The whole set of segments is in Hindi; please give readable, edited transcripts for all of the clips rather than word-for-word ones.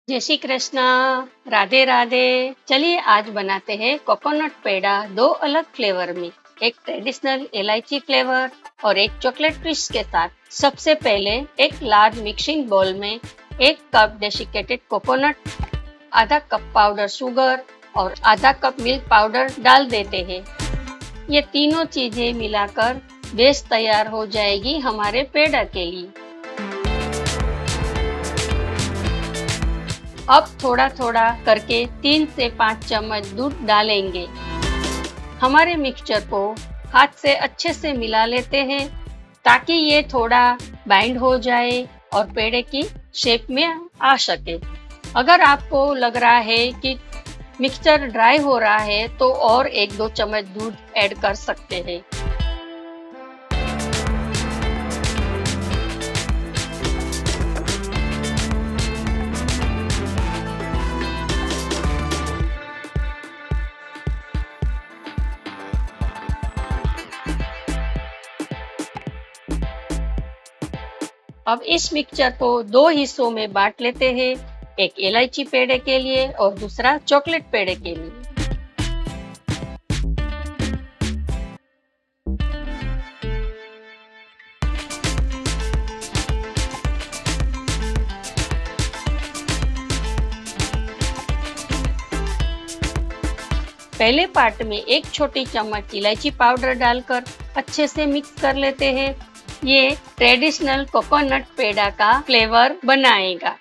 जय श्री कृष्णा। राधे राधे। चलिए आज बनाते हैं कोकोनट पेड़ा दो अलग फ्लेवर में, एक ट्रेडिशनल इलायची फ्लेवर और एक चॉकलेट ट्विस्ट के साथ। सबसे पहले एक लार्ज मिक्सिंग बाउल में 1 कप डेसिकेटेड कोकोनट, आधा कप पाउडर शुगर और आधा कप मिल्क पाउडर डाल देते हैं। ये तीनों चीजें मिलाकर बेस तैयार हो जाएगी हमारे पेड़ा के लिए। अब थोड़ा थोड़ा करके 3 से 5 चम्मच दूध डालेंगे। हमारे मिक्सचर को हाथ से अच्छे से मिला लेते हैं ताकि ये थोड़ा बाइंड हो जाए और पेड़े की शेप में आ सके। अगर आपको लग रहा है कि मिक्सचर ड्राई हो रहा है तो और 1-2 चम्मच दूध ऐड कर सकते हैं। अब इस मिक्सचर को 2 हिस्सों में बांट लेते हैं, एक इलायची पेड़े के लिए और दूसरा चॉकलेट पेड़े के लिए। पहले पार्ट में 1 छोटी चम्मच इलायची पाउडर डालकर अच्छे से मिक्स कर लेते हैं। ये ट्रेडिशनल कोकोनट पेड़ा का फ्लेवर बनाएगा।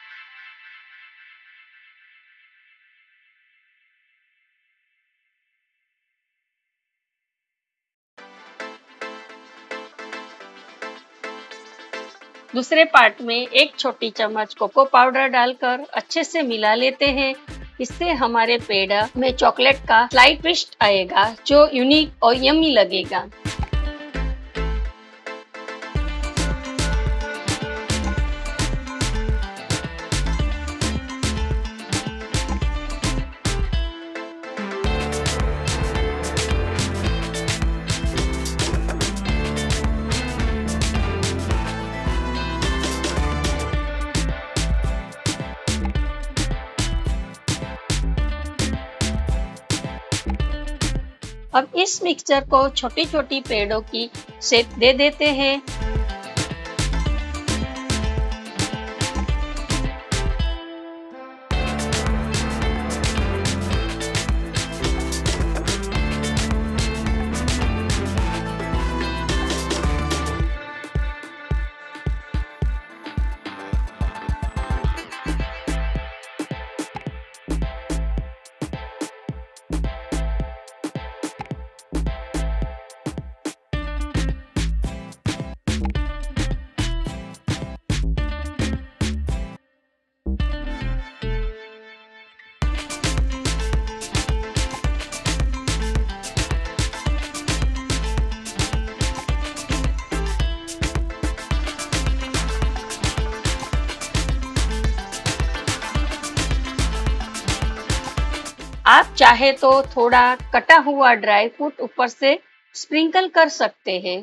दूसरे पार्ट में 1 छोटी चम्मच कोको पाउडर डालकर अच्छे से मिला लेते हैं। इससे हमारे पेड़ा में चॉकलेट का स्लाइट ट्विस्ट आएगा जो यूनिक और यम्मी लगेगा। अब इस मिक्सचर को छोटी छोटी पेड़ों की शेप दे देते हैं। आप चाहे तो थोड़ा कटा हुआ ड्राई फ्रूट ऊपर से स्प्रिंकल कर सकते हैं।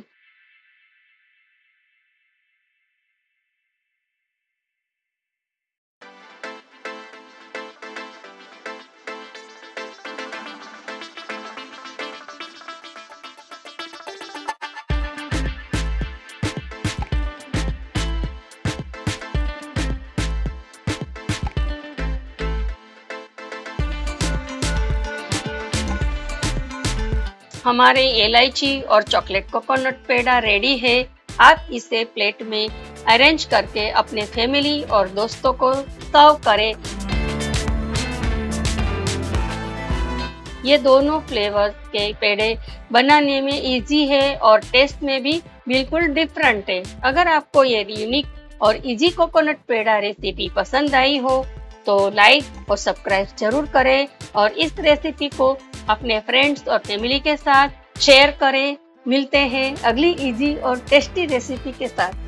हमारे इलायची और चॉकलेट कोकोनट पेड़ा रेडी है। आप इसे प्लेट में अरेंज करके अपने फैमिली और दोस्तों को सर्व करें। ये दोनों फ्लेवर के पेड़े बनाने में इजी है और टेस्ट में भी बिल्कुल डिफरेंट है। अगर आपको ये यूनिक और इजी कोकोनट पेड़ा रेसिपी पसंद आई हो तो लाइक और सब्सक्राइब जरूर करें और इस रेसिपी को अपने फ्रेंड्स और फैमिली के साथ शेयर करें। मिलते हैं अगली इजी और टेस्टी रेसिपी के साथ।